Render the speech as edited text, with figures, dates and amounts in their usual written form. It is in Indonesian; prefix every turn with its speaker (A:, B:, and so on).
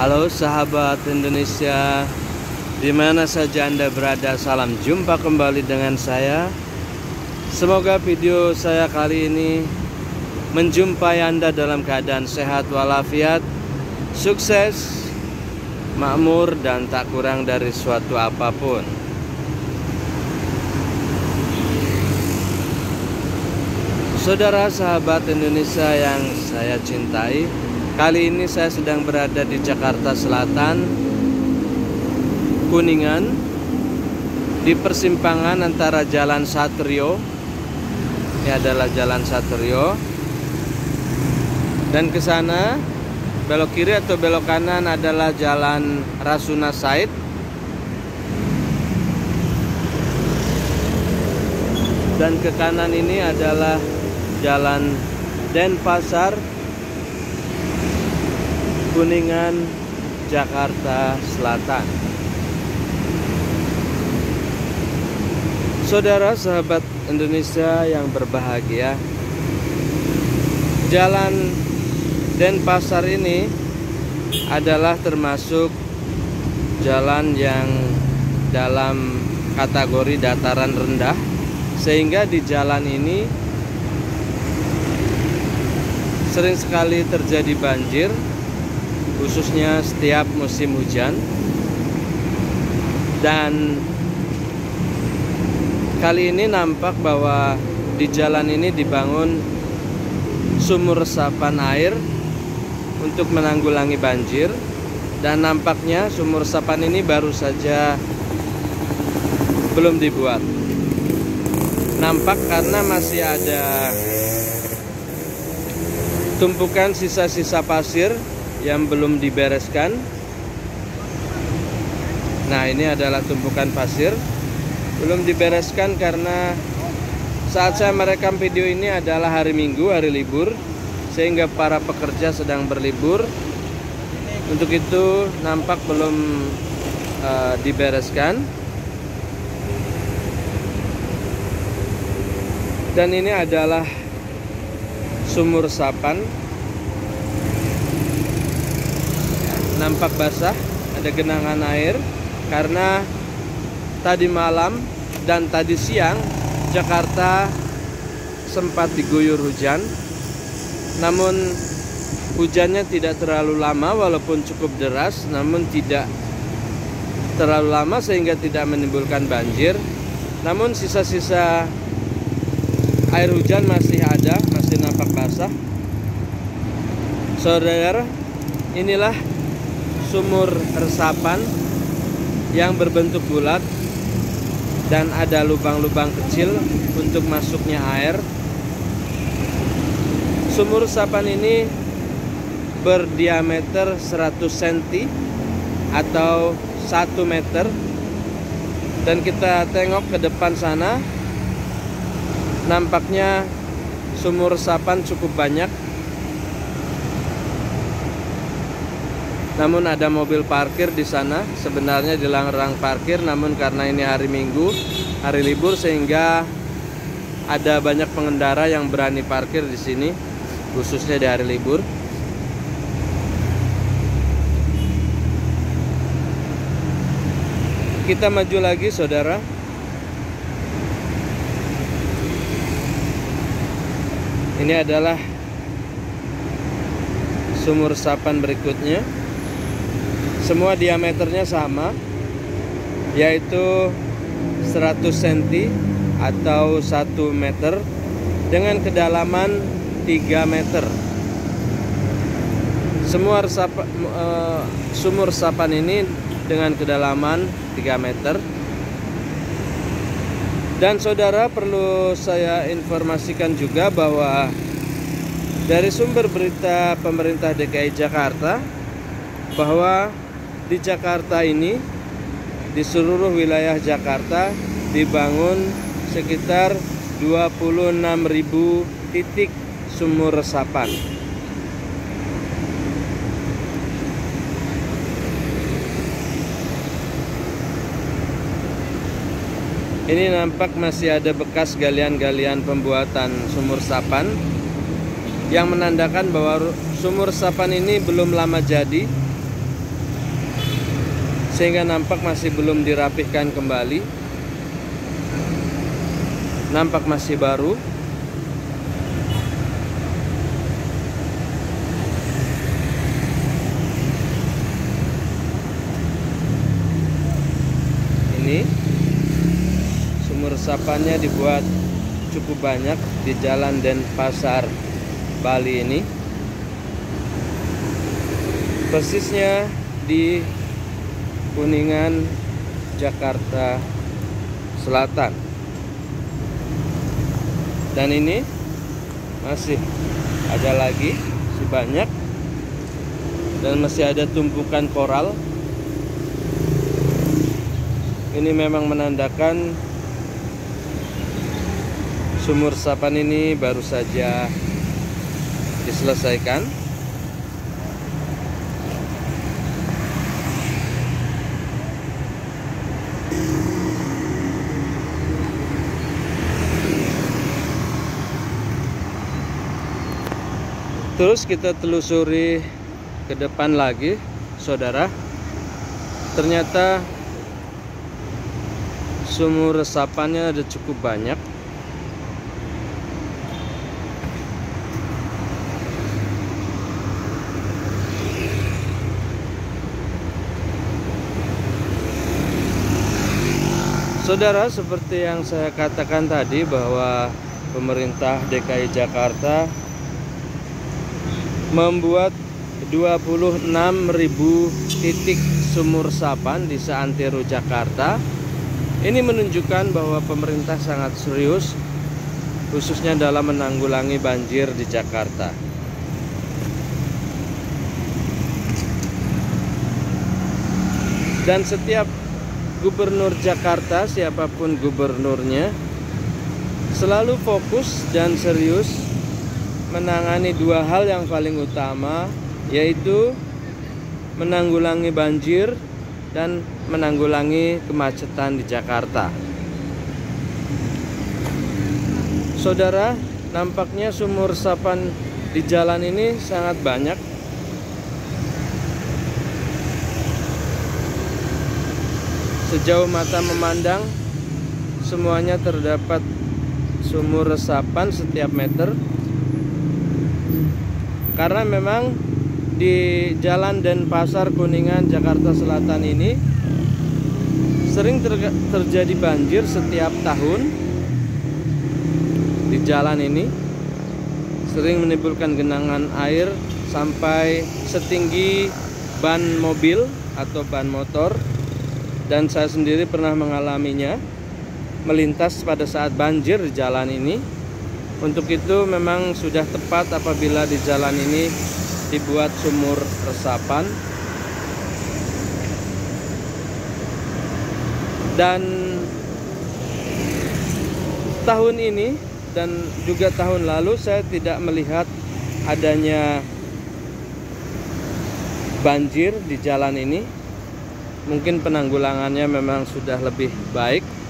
A: Halo sahabat Indonesia, di mana saja Anda berada, salam jumpa kembali dengan saya. Semoga video saya kali ini menjumpai Anda dalam keadaan sehat walafiat, sukses, makmur, dan tak kurang dari suatu apapun. Saudara sahabat Indonesia yang saya cintai, kali ini saya sedang berada di Jakarta Selatan, Kuningan, di persimpangan antara Jalan Satrio, ini adalah Jalan Satrio, dan ke sana belok kiri atau belok kanan adalah Jalan Rasuna Said. Dan ke kanan ini adalah Jalan Denpasar, Kuningan, Jakarta Selatan. Saudara sahabat Indonesia yang berbahagia, Jalan Denpasar ini adalah termasuk jalan yang dalam kategori dataran rendah, sehingga di jalan ini sering sekali terjadi banjir, khususnya setiap musim hujan. Dan kali ini nampak bahwa di jalan ini dibangun sumur resapan air untuk menanggulangi banjir. Dan nampaknya sumur resapan ini baru saja belum dibuat. Nampak karena masih ada tumpukan sisa-sisa pasir yang belum dibereskan. Nah, ini adalah tumpukan pasir belum dibereskan karena saat saya merekam video ini adalah hari Minggu, hari libur, sehingga para pekerja sedang berlibur. Untuk itu nampak belum dibereskan. Dan ini adalah sumur resapan, nampak basah, ada genangan air karena tadi malam dan tadi siang Jakarta sempat diguyur hujan. Namun hujannya tidak terlalu lama, walaupun cukup deras, namun tidak terlalu lama sehingga tidak menimbulkan banjir. Namun sisa-sisa air hujan masih ada, masih nampak basah. Saudara, inilah sumur resapan yang berbentuk bulat dan ada lubang-lubang kecil untuk masuknya air. Sumur resapan ini berdiameter 100 cm atau 1 meter. Dan kita tengok ke depan sana, nampaknya sumur resapan cukup banyak. Namun ada mobil parkir di sana, sebenarnya dilarang parkir, namun karena ini hari Minggu, hari libur, sehingga ada banyak pengendara yang berani parkir di sini, khususnya di hari libur. Kita maju lagi, saudara. Ini adalah sumur resapan berikutnya. Semua diameternya sama, yaitu 100 cm atau 1 meter dengan kedalaman 3 meter. Semua sumur resapan ini dengan kedalaman 3 meter. Dan saudara, perlu saya informasikan juga bahwa dari sumber berita pemerintah DKI Jakarta, bahwa di Jakarta ini, di seluruh wilayah Jakarta, dibangun sekitar 26.000 titik sumur resapan. Ini nampak masih ada bekas galian-galian pembuatan sumur resapan yang menandakan bahwa sumur resapan ini belum lama jadi sehingga nampak masih belum dirapihkan kembali, nampak masih baru. Ini sumur resapannya dibuat cukup banyak di Jalan Denpasar, Bali ini. Persisnya di Kuningan, Jakarta Selatan. Dan ini masih ada lagi, masih banyak, dan masih ada tumpukan koral. Ini memang menandakan sumur resapan ini baru saja diselesaikan. Terus kita telusuri ke depan lagi, saudara. Ternyata sumur resapannya ada cukup banyak. Saudara, seperti yang saya katakan tadi bahwa pemerintah DKI Jakarta membuat 26.000 titik sumur resapan di seantero Jakarta. Ini menunjukkan bahwa pemerintah sangat serius, khususnya dalam menanggulangi banjir di Jakarta. Dan setiap gubernur Jakarta, siapapun gubernurnya, selalu fokus dan serius menangani dua hal yang paling utama, yaitu menanggulangi banjir dan menanggulangi kemacetan di Jakarta. Saudara, nampaknya sumur resapan di jalan ini sangat banyak. Sejauh mata memandang, semuanya terdapat sumur resapan setiap meter. Karena memang di Jalan Denpasar Kuningan Jakarta Selatan ini sering terjadi banjir setiap tahun. Di jalan ini sering menimbulkan genangan air sampai setinggi ban mobil atau ban motor, dan saya sendiri pernah mengalaminya, melintas pada saat banjir di jalan ini. Untuk itu memang sudah tepat apabila di jalan ini dibuat sumur resapan. Dan tahun ini dan juga tahun lalu saya tidak melihat adanya banjir di jalan ini. Mungkin penanggulangannya memang sudah lebih baik.